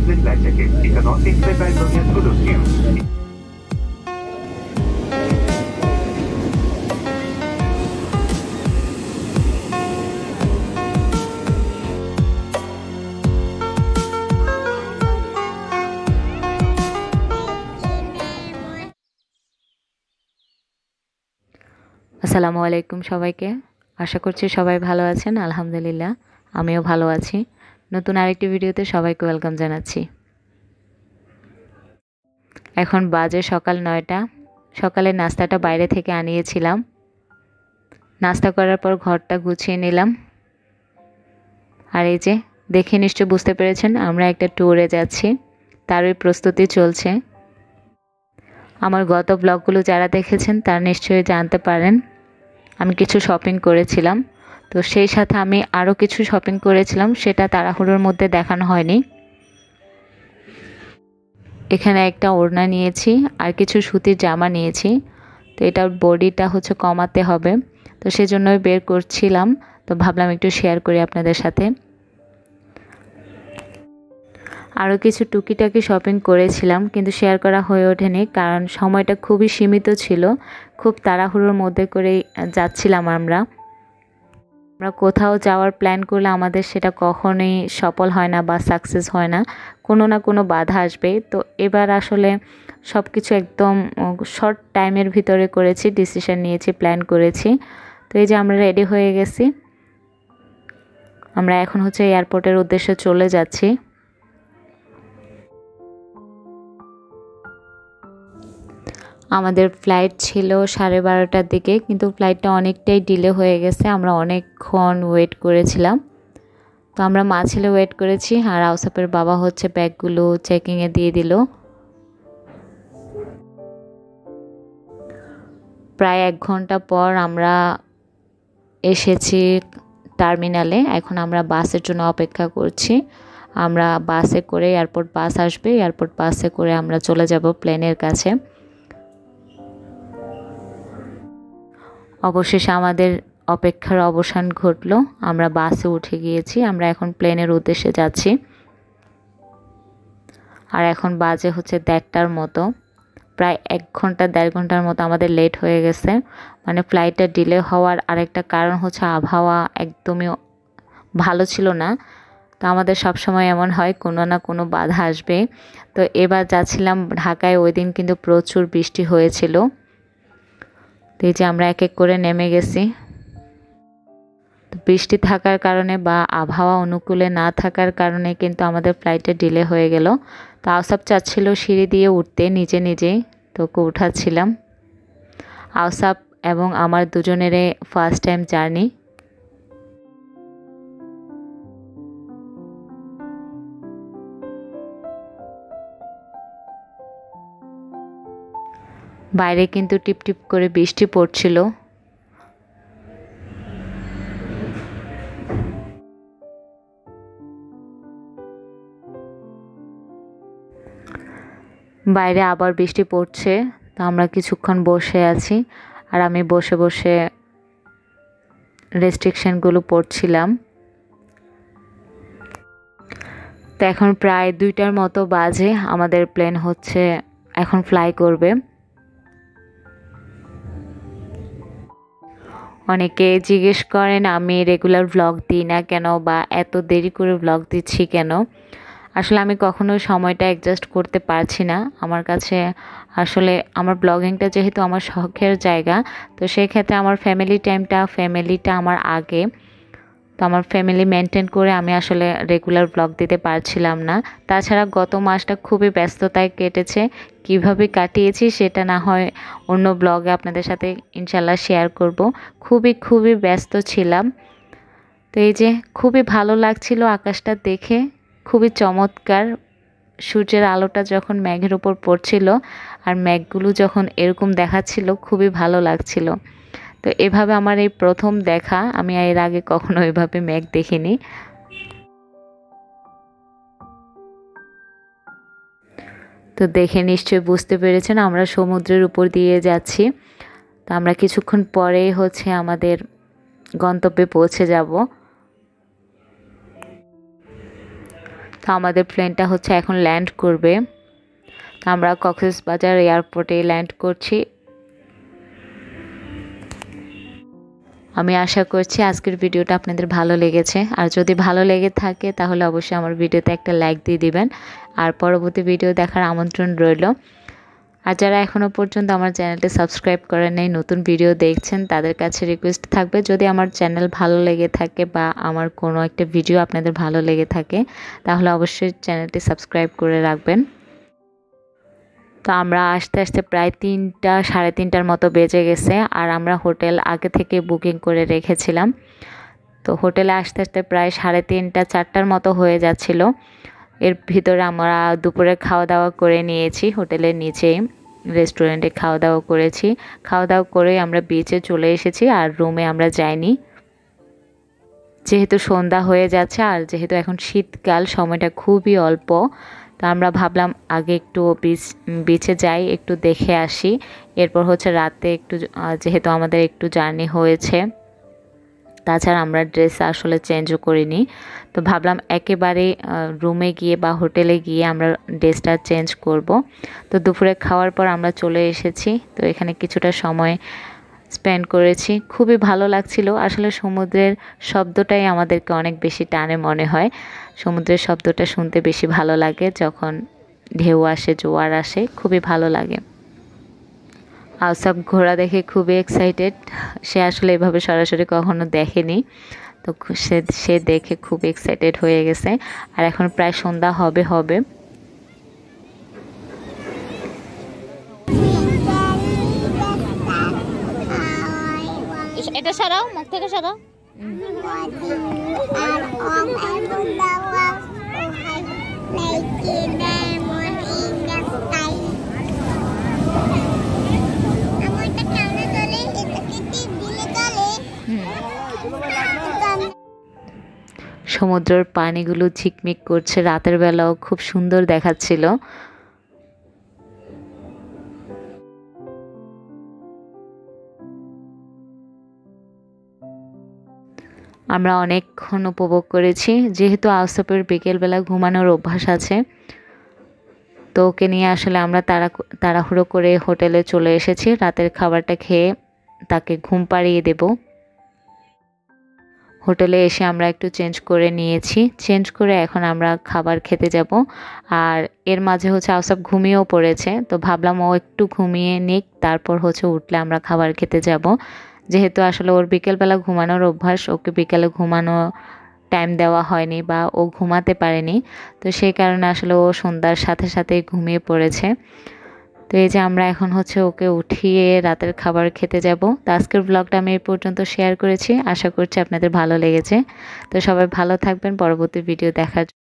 with life jacket. Economic by Bangladesh Productions. আসসালামু আলাইকুম সবাইকে। আশা করছি সবাই ভালো আছেন। আলহামদুলিল্লাহ আমিও ভালো আছি। নতুন আরেকটি ভিডিওতে সবাইকে ওয়েলকাম জানাচ্ছি। এখন বাজে সকাল 9টা। সকালের নাস্তাটা বাইরে থেকে আনিয়েছিলাম। নাস্তা করার পর ঘরটা গুছিয়ে নিলাম। আর এই যে দেখে নিশ্চয় বুঝতে পেরেছেন আমরা একটা ট্যুরে যাচ্ছি, তারই প্রস্তুতি চলছে। আমার গত ব্লগগুলো যারা দেখেছেন তারা নিশ্চয়ই জানতে পারেন আমি কিছু শপিং করেছিলাম। তো সেই সাথে আমি আরও কিছু শপিং করেছিলাম, সেটা তাড়াহুড়োর মধ্যে দেখানো হয়নি। এখানে একটা ওড়না নিয়েছি আর কিছু সুতির জামা নিয়েছি। তো এটার বডিটা হচ্ছে কমাতে হবে, তো সেজন্যই বের করছিলাম। তো ভাবলাম একটু শেয়ার করি আপনাদের সাথে। আরও কিছু টুকিটাকি শপিং করেছিলাম, কিন্তু শেয়ার করা হয়ে ওঠেনি কারণ সময়টা খুবই সীমিত ছিল। খুব তাড়াহুড়োর মধ্যে করেই যাচ্ছিলাম আমরা। কোথাও যাওয়ার প্ল্যান করলে আমাদের সেটা কখনোই সফল হয় না বা সাকসেস হয় না, কোনো না কোনো বাধা আসবে। তো এবার আসলে সব কিছু একদম শর্ট টাইমের ভিতরে করেছি, ডিসিশন নিয়েছি, প্ল্যান করেছি। তো এই যে আমরা রেডি হয়ে গেছি। আমরা এখন হচ্ছে এয়ারপোর্টের উদ্দেশ্যে চলে যাচ্ছি। আমাদের ফ্লাইট ছিল 12:30টার দিকে, কিন্তু ফ্লাইটটা অনেকটাই ডিলে হয়ে গেছে। আমরা অনেকক্ষণ ওয়েট করেছিলাম। তো আমরা মা ছেলে ওয়েট করেছি, আর আউসাফের বাবা হচ্ছে ব্যাগগুলো চেকিংয়ে দিয়ে দিল। প্রায় 1 ঘন্টা পর আমরা এসেছি টার্মিনালে। এখন আমরা বাসের জন্য অপেক্ষা করছি। আমরা বাসে করে, এয়ারপোর্ট বাস আসবে, এয়ারপোর্ট বাসে করে আমরা চলে যাব প্লেনের কাছে। অবশেষে আমাদের অপেক্ষার অবসান ঘটলো। আমরা বাসে উঠে গিয়েছি। আমরা এখন প্লেনের উদ্দেশ্যে যাচ্ছি। আর এখন বাজে হচ্ছে 1:30টার মতো। প্রায় 1 ঘন্টা 1.5 ঘন্টার মতো আমাদের লেট হয়ে গেছে। মানে ফ্লাইটটা ডিলে হওয়ার আরেকটা কারণ হচ্ছে আবহাওয়া একদমই ভালো ছিল না। তো আমাদের সবসময় এমন হয় কোনো না কোনো বাধা আসবে। তো এবার যাচ্ছিলাম ঢাকায়, ওই দিন কিন্তু প্রচুর বৃষ্টি হয়েছিল। তো এই যে আমরা এক এক করে নেমে গেছি। বৃষ্টি থাকার কারণে বা আবহাওয়া অনুকূলে না থাকার কারণে কিন্তু আমাদের ফ্লাইটটা ডিলে হয়ে গেল। তো আউসাফ চাচ্ছিল সিঁড়ি দিয়ে উঠতে নিজে নিজেই, তো ওকে উঠাচ্ছিলাম। আউসাফ এবং আমার দুজনেরই ফার্স্ট টাইম জার্নি। বাইরে কিন্তু টিপটিপ করে বৃষ্টি পড়ছিল। বাইরে আবার বৃষ্টি পড়ছে। তো আমরা কিছুক্ষণ বসে আছি, আর আমি বসে বসে রেস্ট্রিকশনগুলো পড়ছিলাম। তো এখন প্রায় 2টার মতো বাজে। আমাদের প্লেন হচ্ছে এখন ফ্লাই করবে। অনেকে জিজ্ঞেস করেন আমি রেগুলার ব্লগ দিই না কেন, বা এত দেরি করে ব্লগ দিচ্ছি কেন। আসলে আমি কখনো সময়টা অ্যাডজাস্ট করতে পারছি না। আমার কাছে আসলে আমার ব্লগিংটা যেহেতু আমার শখের জায়গা, তো সেই ক্ষেত্রে আমার ফ্যামিলিটা আমার আগে। তো আমার ফ্যামিলি মেনটেন করে আমি আসলে রেগুলার ব্লগ দিতে পারছিলাম না। তাছাড়া গত মাসটা খুবই ব্যস্ততায় কেটেছে। কিভাবে কাটিয়েছি সেটা না হয় অন্য ব্লগে আপনাদের সাথে ইনশাল্লাহ শেয়ার করব। খুবই ব্যস্ত ছিলাম। তো এই যে খুবই ভালো লাগছিল আকাশটা দেখে, খুবই চমৎকার। সূর্যের আলোটা যখন মেঘের উপর পড়ছিল আর মেঘগুলো যখন এরকম দেখাচ্ছিল, খুবই ভালো লাগছিল। তো এভাবে আমার এই প্রথম দেখা, আমি এর আগে কখনো এভাবে মেঘ দেখিনি। তো দেখে নিশ্চয়ই বুঝতে পেরেছেন আমরা সমুদ্রের উপর দিয়ে যাচ্ছি। তো আমরা কিছুক্ষণ পরেই হচ্ছে আমাদের গন্তব্যে পৌঁছে যাব। তো আমাদের প্লেনটা হচ্ছে এখন ল্যান্ড করবে। তো আমরা কক্সবাজার এয়ারপোর্টে ল্যান্ড করছি। আমি আশা করছি আজকের ভিডিওটা আপনাদের ভালো লেগেছে, আর যদি ভালো লেগে থাকে তাহলে অবশ্যই আমার ভিডিওতে একটা লাইক দিয়ে দিবেন, আর পরবর্তী ভিডিও দেখার আমন্ত্রণ রইল। আর যারা এখনও পর্যন্ত আমার চ্যানেলটি সাবস্ক্রাইব করেন নাই, নতুন ভিডিও দেখছেন, তাদের কাছে রিকোয়েস্ট থাকবে যদি আমার চ্যানেল ভালো লেগে থাকে বা আমার কোনো একটা ভিডিও আপনাদের ভালো লেগে থাকে তাহলে অবশ্যই চ্যানেলটি সাবস্ক্রাইব করে রাখবেন। তো আমরা আস্তে আস্তে প্রায় 3টা সাড়ে 3টার মতো বেজে গেছে, আর আমরা হোটেল আগে থেকে বুকিং করে রেখেছিলাম। তো হোটেলে আসতে আসতে প্রায় 3:30 4টার মতো হয়ে যাচ্ছিল। এর ভিতরে আমরা দুপুরে খাওয়া দাওয়া করে নিয়েছি হোটেলের নিচেই, রেস্টুরেন্টে খাওয়া দাওয়া করেছি। খাওয়া দাওয়া করে আমরা বিচে চলে এসেছি, আর রুমে আমরা যাইনি, যেহেতু সন্ধ্যা হয়ে যাচ্ছে আর যেহেতু এখন শীতকাল, সময়টা খুবই অল্প। তো আমরা ভাবলাম আগে একটু বিচে যাই, একটু দেখে আসি, এরপর হচ্ছে রাতে একটু, যেহেতু আমাদের একটু জার্নি হয়েছে, তাছাড়া আমরা ড্রেস আসলে চেঞ্জও করিনি। তো ভাবলাম একেবারে রুমে গিয়ে বা হোটেলে গিয়ে আমরা ড্রেসটা চেঞ্জ করব। তো দুপুরে খাওয়ার পর আমরা চলে এসেছি। তো এখানে কিছুটা সময় স্পেন্ড করেছি, খুবই ভালো লাগছিল। আসলে সমুদ্রের শব্দটাই আমাদেরকে অনেক বেশি টানে মনে হয়, সমুদ্রের শব্দটা শুনতে বেশি ভালো লাগে, যখন ঢেউ আসে, জোয়ার আসে, খুবই ভালো লাগে। আউসাব ঘোড়া দেখে খুবই এক্সাইটেড, সে আসলে এভাবে সরাসরি কখনো দেখেনি। তো সে দেখে খুব এক্সাইটেড হয়ে গেছে। আর এখন প্রায় সন্ধ্যা হবে। এটা সরাও, মুখ থেকে সরাও। সমুদ্রের পানিগুলো ঝিকমিক করছে, রাতের বেলাও খুব সুন্দর দেখাচ্ছিল। আমরা অনেকক্ষণ উপভোগ করেছি, যেহেতু আউসাপের বিকেলবেলা ঘুমানোর অভ্যাস আছে। তো ওকে নিয়ে আসলে আমরা তাড়াহুড়ো করে হোটেলে চলে এসেছি, রাতের খাবারটা খেয়ে তাকে ঘুম পাড়িয়ে দেব। হোটেলে এসে আমরা একটু চেঞ্জ করে নিয়েছি, চেঞ্জ করে এখন আমরা খাবার খেতে যাব। আর এর মাঝে হচ্ছে আউসাপ ঘুমিয়েও পড়েছে, তো ভাবলাম ও একটু ঘুমিয়ে নিক, তারপর হচ্ছে উঠলে আমরা খাবার খেতে যাব। যেহেতু আসলে ওর বিকেলবেলা ঘুমানোর অভ্যাস, ওকে বিকেলে ঘুমানো টাইম দেওয়া হয়নি বা ও ঘুমাতে পারেনি, তো সেই কারণে আসলে ও সন্ধ্যার সাথে সাথেই ঘুমিয়ে পড়েছে। তো এই যে আমরা এখন হচ্ছে ওকে উঠিয়ে রাতের খাবার খেতে যাব। তো আজকের ব্লগটা আমি এই পর্যন্ত শেয়ার করেছি, আশা করছি আপনাদের ভালো লেগেছে। তো সবাই ভালো থাকবেন, পরবর্তী ভিডিও দেখার